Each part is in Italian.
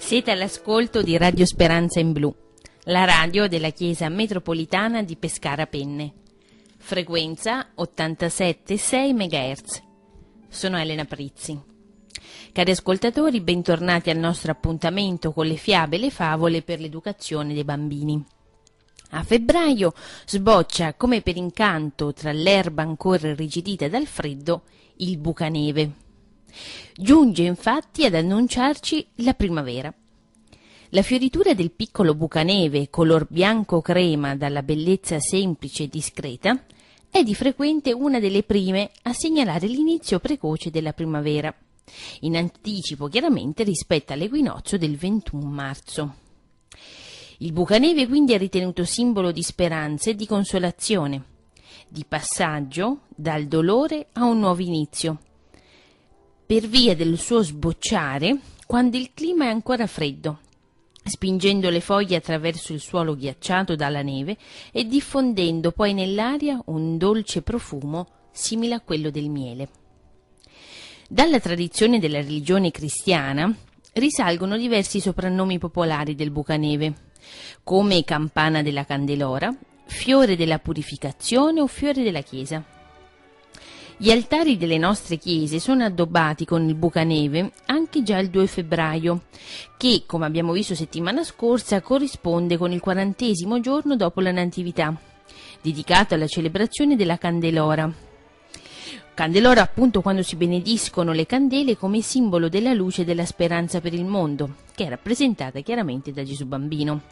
Siete all'ascolto di Radio Speranza in Blu, la radio della Chiesa Metropolitana di Pescara Penne. Frequenza 87,6 MHz. Sono Elena Prizzi. Cari ascoltatori, bentornati al nostro appuntamento con le fiabe e le favole per l'educazione dei bambini. A febbraio sboccia, come per incanto, tra l'erba ancora irrigidita dal freddo, il bucaneve. Giunge infatti ad annunciarci la primavera. La fioritura del piccolo bucaneve, color bianco crema dalla bellezza semplice e discreta, è di frequente una delle prime a segnalare l'inizio precoce della primavera, in anticipo chiaramente rispetto all'equinozio del 21 marzo. Il bucaneve quindi è ritenuto simbolo di speranza e di consolazione, di passaggio dal dolore a un nuovo inizio, per via del suo sbocciare quando il clima è ancora freddo, spingendo le foglie attraverso il suolo ghiacciato dalla neve e diffondendo poi nell'aria un dolce profumo simile a quello del miele. Dalla tradizione della religione cristiana risalgono diversi soprannomi popolari del bucaneve, come campana della Candelora, fiore della purificazione o fiore della chiesa. Gli altari delle nostre chiese sono addobbati con il bucaneve anche già il 2 febbraio, che, come abbiamo visto settimana scorsa, corrisponde con il 40° giorno dopo la Natività, dedicato alla celebrazione della Candelora. Candelora appunto quando si benediscono le candele come simbolo della luce e della speranza per il mondo, che è rappresentata chiaramente da Gesù bambino.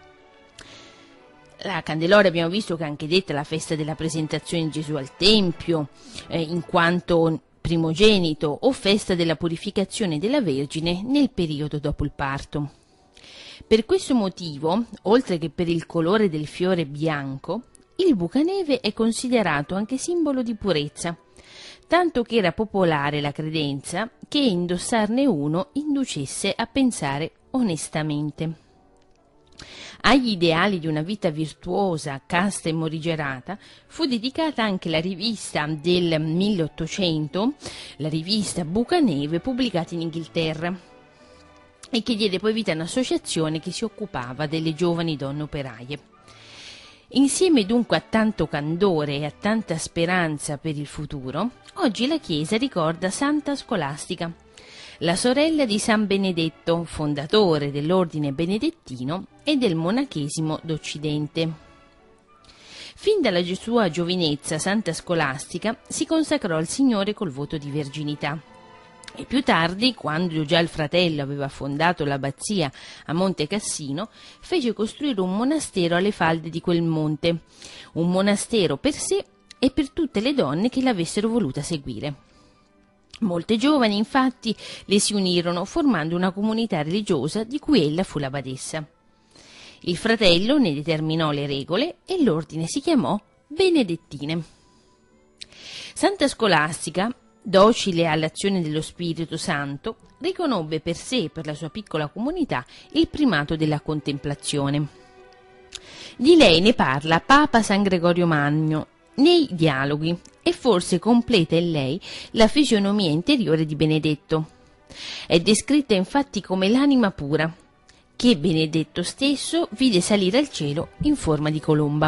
La Candelora abbiamo visto che è anche detta la festa della presentazione di Gesù al Tempio, in quanto primogenito, o festa della purificazione della Vergine nel periodo dopo il parto. Per questo motivo, oltre che per il colore del fiore bianco, il bucaneve è considerato anche simbolo di purezza, tanto che era popolare la credenza che indossarne uno inducesse a pensare onestamente. Agli ideali di una vita virtuosa, casta e morigerata fu dedicata anche la rivista del 1800, la rivista Bucaneve, pubblicata in Inghilterra, e che diede poi vita a un'associazione che si occupava delle giovani donne operaie. Insieme dunque a tanto candore e a tanta speranza per il futuro, oggi la Chiesa ricorda Santa Scolastica, la sorella di San Benedetto, fondatore dell'ordine benedettino e del monachesimo d'Occidente. Fin dalla sua giovinezza, Santa Scolastica si consacrò al Signore col voto di verginità. E più tardi, quando già il fratello aveva fondato l'abbazia a Monte Cassino, fece costruire un monastero alle falde di quel monte, un monastero per sé e per tutte le donne che l'avessero voluta seguire. Molte giovani, infatti, le si unirono formando una comunità religiosa di cui ella fu la badessa. Il fratello ne determinò le regole e l'ordine si chiamò Benedettine. Santa Scolastica, docile all'azione dello Spirito Santo, riconobbe per sé e per la sua piccola comunità il primato della contemplazione. Di lei ne parla Papa San Gregorio Magno nei dialoghi e forse completa in lei la fisionomia interiore di Benedetto. È descritta infatti come l'anima pura, che Benedetto stesso vide salire al cielo in forma di colomba.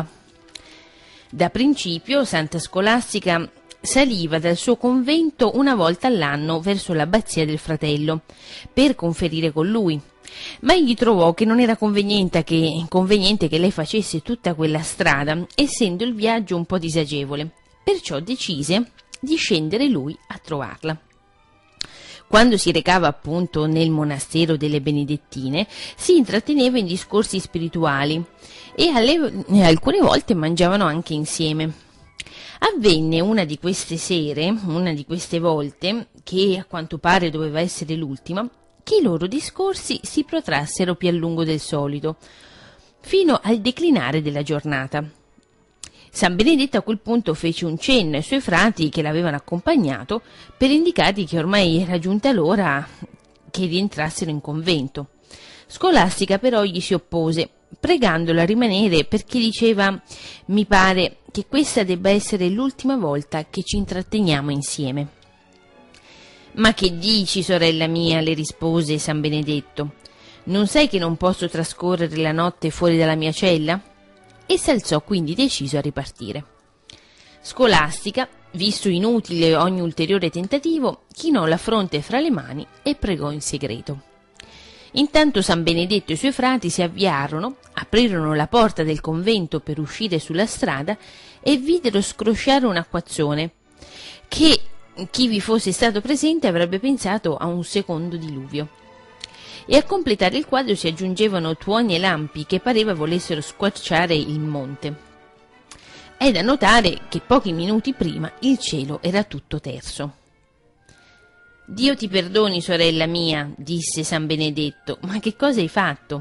Da principio Santa Scolastica saliva dal suo convento una volta all'anno verso l'abbazia del fratello per conferire con lui, ma egli trovò che non era conveniente che lei facesse tutta quella strada, essendo il viaggio un po' disagevole, perciò decise di scendere lui a trovarla. Quando si recava appunto nel monastero delle Benedettine, si intratteneva in discorsi spirituali e alcune volte mangiavano anche insieme. Avvenne una di queste sere, una di queste volte, che a quanto pare doveva essere l'ultima, che i loro discorsi si protrassero più a lungo del solito, fino al declinare della giornata. San Benedetto a quel punto fece un cenno ai suoi frati che l'avevano accompagnato per indicargli che ormai era giunta l'ora che rientrassero in convento. Scolastica però gli si oppose, pregandola a rimanere perché diceva: «Mi pare che questa debba essere l'ultima volta che ci intratteniamo insieme». «Ma che dici, sorella mia?» le rispose San Benedetto. Non sai che non posso trascorrere la notte fuori dalla mia cella?» E s'alzò quindi deciso a ripartire. Scolastica, visto inutile ogni ulteriore tentativo, chinò la fronte fra le mani e pregò in segreto. Intanto San Benedetto e i suoi frati si avviarono, aprirono la porta del convento per uscire sulla strada e videro scrosciare un acquazzone che chi vi fosse stato presente avrebbe pensato a un secondo diluvio. E a completare il quadro si aggiungevano tuoni e lampi che pareva volessero squarciare il monte. È da notare che pochi minuti prima il cielo era tutto terso. «Dio ti perdoni, sorella mia», disse San Benedetto, «ma che cosa hai fatto?»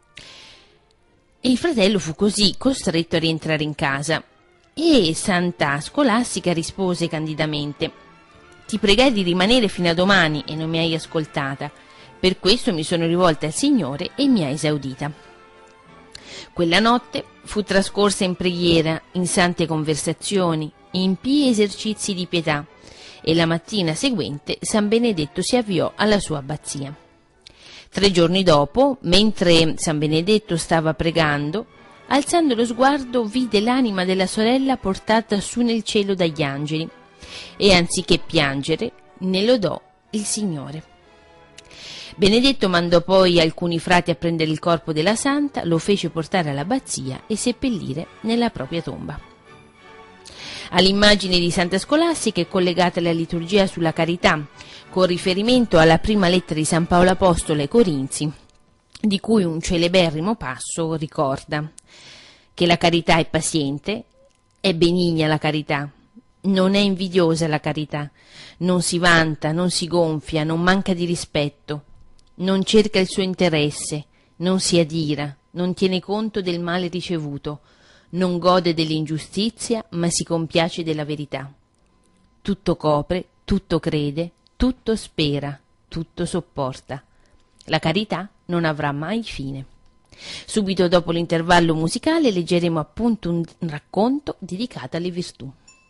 E il fratello fu così costretto a rientrare in casa e Santa Scolastica rispose candidamente: «Ti pregai di rimanere fino a domani e non mi hai ascoltata. Per questo mi sono rivolta al Signore e mi ha esaudita». Quella notte fu trascorsa in preghiera, in sante conversazioni, in pii esercizi di pietà, e la mattina seguente San Benedetto si avviò alla sua abbazia. 3 giorni dopo, mentre San Benedetto stava pregando, alzando lo sguardo vide l'anima della sorella portata su nel cielo dagli angeli e anziché piangere ne lodò il Signore. Benedetto mandò poi alcuni frati a prendere il corpo della santa, lo fece portare all'abbazia e seppellire nella propria tomba. All'immagine di Santa Scolastica è collegata la liturgia sulla carità, con riferimento alla prima lettera di San Paolo Apostolo ai Corinzi, di cui un celeberrimo passo ricorda che la carità è paziente, è benigna la carità, non è invidiosa la carità, non si vanta, non si gonfia, non manca di rispetto, non cerca il suo interesse, non si adira, non tiene conto del male ricevuto, non gode dell'ingiustizia, ma si compiace della verità. Tutto copre, tutto crede, tutto spera, tutto sopporta. La carità non avrà mai fine. Subito dopo l'intervallo musicale leggeremo appunto un racconto dedicato alle virtù.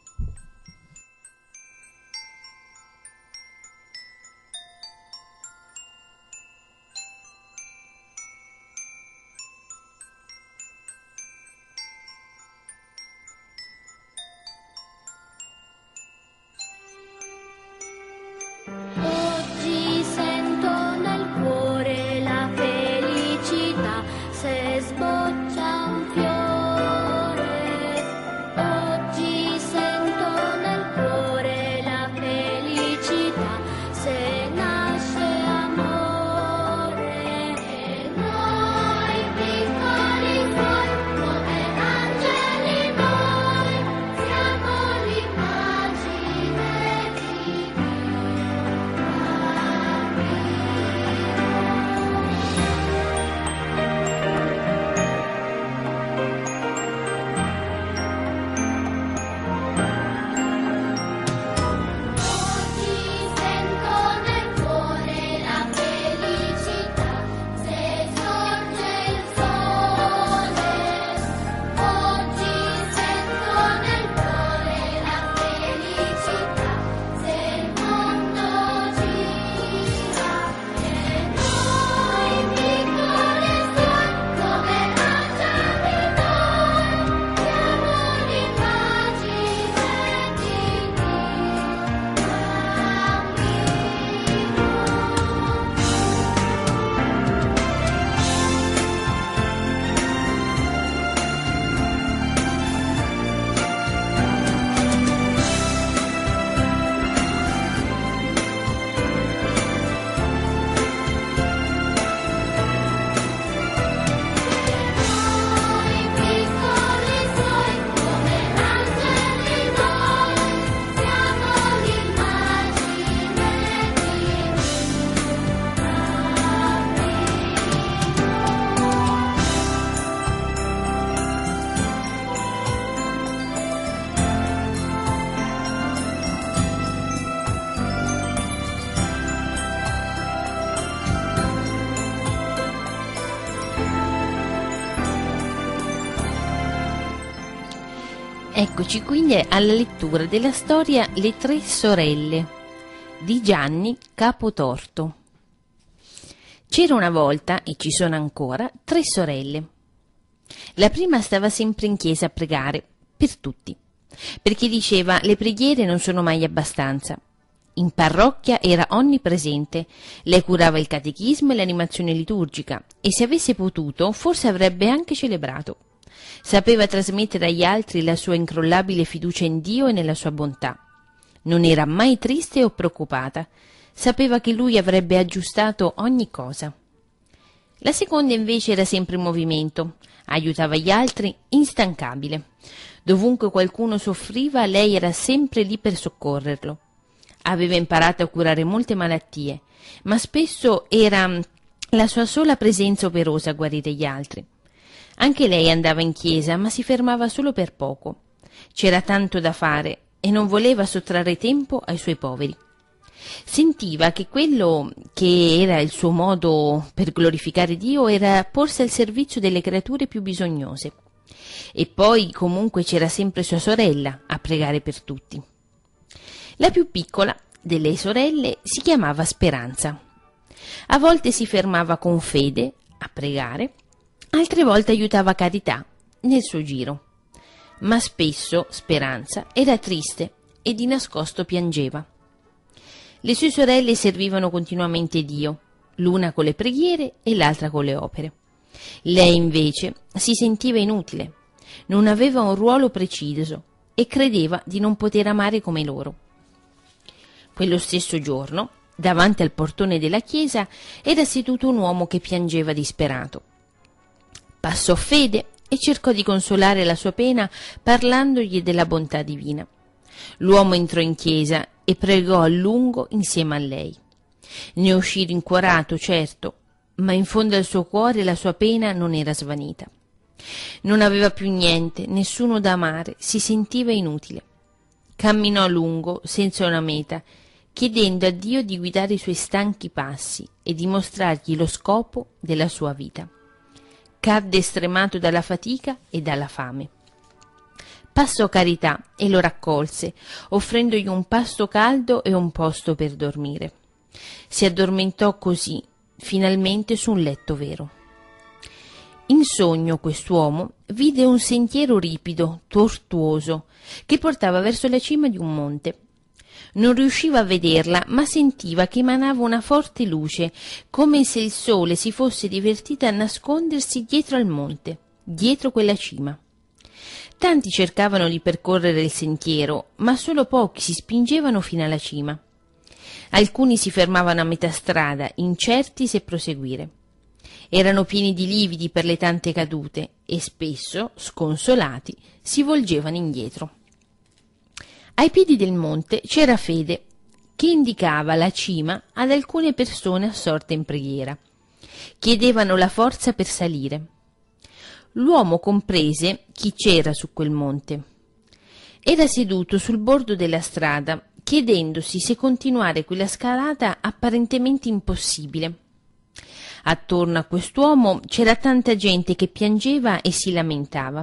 Oggi sento nel cuore la felicità, se sboccia un fiore. Oggi sento nel cuore la felicità, se nasce amore. E noi piccoli suoi, come angeli noi, siamo l'immagine di Dio. Eccoci quindi alla lettura della storia Le 3 sorelle di Gianni Capotorto. C'era una volta, e ci sono ancora, 3 sorelle. La prima stava sempre in chiesa a pregare, per tutti, perché diceva le preghiere non sono mai abbastanza. In parrocchia era onnipresente, lei curava il catechismo e l'animazione liturgica, e se avesse potuto forse avrebbe anche celebrato. Sapeva trasmettere agli altri la sua incrollabile fiducia in Dio e nella sua bontà. Non era mai triste o preoccupata, sapeva che lui avrebbe aggiustato ogni cosa. La seconda invece era sempre in movimento, aiutava gli altri, instancabile. Dovunque qualcuno soffriva, lei era sempre lì per soccorrerlo. Aveva imparato a curare molte malattie, ma spesso era la sua sola presenza operosa a guarire gli altri. Anche lei andava in chiesa, ma si fermava solo per poco. C'era tanto da fare e non voleva sottrarre tempo ai suoi poveri. Sentiva che quello che era il suo modo per glorificare Dio era porsi al servizio delle creature più bisognose. E poi comunque c'era sempre sua sorella a pregare per tutti. La più piccola delle sorelle si chiamava Speranza. A volte si fermava con fede a pregare, altre volte aiutava Carità nel suo giro. Ma spesso Speranza era triste e di nascosto piangeva. Le sue sorelle servivano continuamente Dio, l'una con le preghiere e l'altra con le opere. Lei invece si sentiva inutile, non aveva un ruolo preciso e credeva di non poter amare come loro. Quello stesso giorno, davanti al portone della chiesa, era seduto un uomo che piangeva disperato. Passò Fede e cercò di consolare la sua pena parlandogli della bontà divina. L'uomo entrò in chiesa e pregò a lungo insieme a lei. Ne uscì rincuorato, certo, ma in fondo al suo cuore la sua pena non era svanita. Non aveva più niente, nessuno da amare, si sentiva inutile. Camminò a lungo, senza una meta, chiedendo a Dio di guidare i suoi stanchi passi e di mostrargli lo scopo della sua vita. Cadde stremato dalla fatica e dalla fame. Passò Carità e lo raccolse, offrendogli un pasto caldo e un posto per dormire. Si addormentò così, finalmente su un letto vero. In sogno quest'uomo vide un sentiero ripido, tortuoso, che portava verso la cima di un monte. Non riusciva a vederla, ma sentiva che emanava una forte luce, come se il sole si fosse divertito a nascondersi dietro al monte, dietro quella cima. Tanti cercavano di percorrere il sentiero, ma solo pochi si spingevano fino alla cima. Alcuni si fermavano a metà strada, incerti se proseguire. Erano pieni di lividi per le tante cadute e spesso, sconsolati, si volgevano indietro. Ai piedi del monte c'era Fede, che indicava la cima ad alcune persone assorte in preghiera. Chiedevano la forza per salire. L'uomo comprese chi c'era su quel monte. Era seduto sul bordo della strada, chiedendosi se continuare quella scalata apparentemente impossibile. Attorno a quest'uomo c'era tanta gente che piangeva e si lamentava.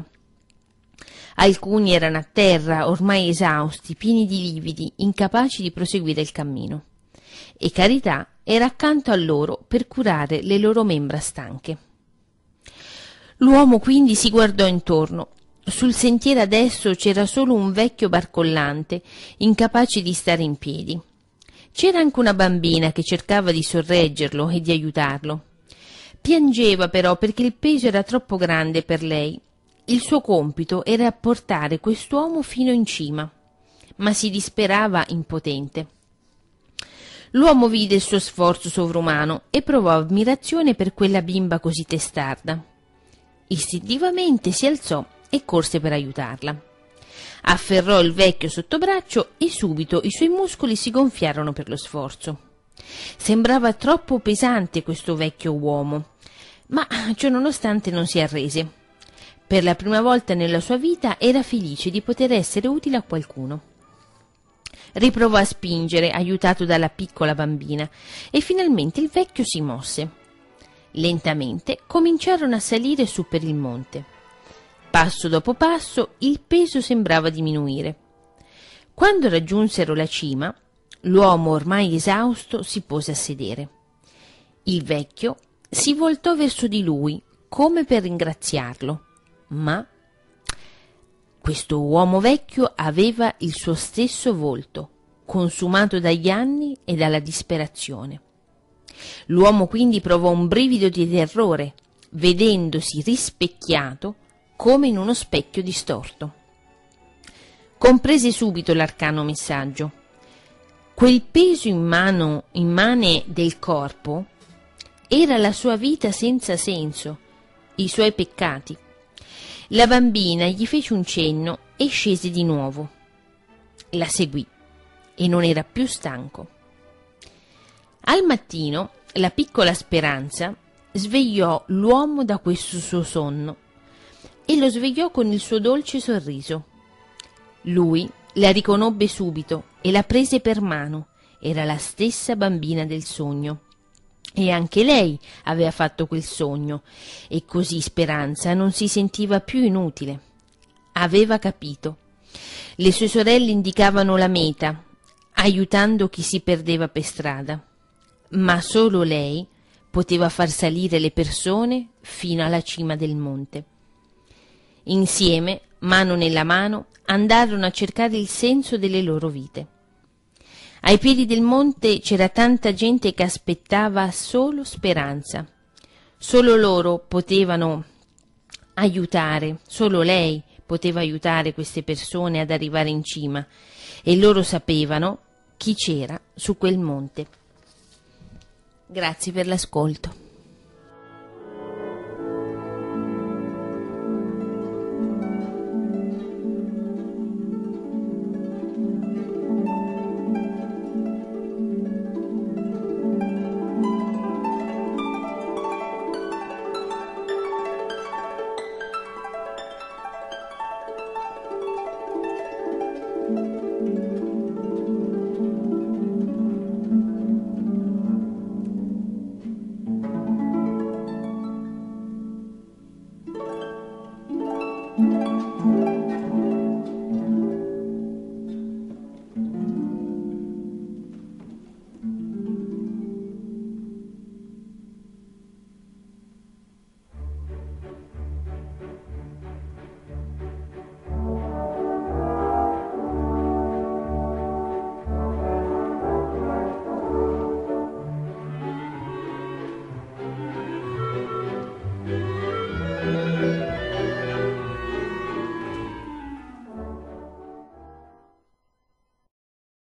Alcuni erano a terra, ormai esausti, pieni di lividi, incapaci di proseguire il cammino. E Carità era accanto a loro per curare le loro membra stanche. L'uomo quindi si guardò intorno. Sul sentiero adesso c'era solo un vecchio barcollante, incapace di stare in piedi. C'era anche una bambina che cercava di sorreggerlo e di aiutarlo. Piangeva però perché il peso era troppo grande per lei. Il suo compito era portare quest'uomo fino in cima, ma si disperava impotente. L'uomo vide il suo sforzo sovrumano e provò ammirazione per quella bimba così testarda. Istintivamente si alzò e corse per aiutarla. Afferrò il vecchio sotto braccio e subito i suoi muscoli si gonfiarono per lo sforzo. Sembrava troppo pesante questo vecchio uomo, ma ciononostante non si arrese. Per la prima volta nella sua vita era felice di poter essere utile a qualcuno. Riprovò a spingere, aiutato dalla piccola bambina, e finalmente il vecchio si mosse. Lentamente cominciarono a salire su per il monte. Passo dopo passo il peso sembrava diminuire. Quando raggiunsero la cima, l'uomo ormai esausto si pose a sedere. Il vecchio si voltò verso di lui come per ringraziarlo, ma questo uomo vecchio aveva il suo stesso volto, consumato dagli anni e dalla disperazione. L'uomo quindi provò un brivido di terrore, vedendosi rispecchiato come in uno specchio distorto. Comprese subito l'arcano messaggio. Quel peso immane del corpo era la sua vita senza senso, i suoi peccati. La bambina gli fece un cenno e scese di nuovo. La seguì e non era più stanco. Al mattino la piccola Speranza svegliò l'uomo da questo suo sonno e lo svegliò con il suo dolce sorriso. Lui la riconobbe subito e la prese per mano. Era la stessa bambina del sogno. E anche lei aveva fatto quel sogno, e così Speranza non si sentiva più inutile. Aveva capito. Le sue sorelle indicavano la meta, aiutando chi si perdeva per strada, ma solo lei poteva far salire le persone fino alla cima del monte. Insieme, mano nella mano, andarono a cercare il senso delle loro vite. Ai piedi del monte c'era tanta gente che aspettava solo Speranza. Solo loro potevano aiutare, solo lei poteva aiutare queste persone ad arrivare in cima, e loro sapevano chi c'era su quel monte. Grazie per l'ascolto.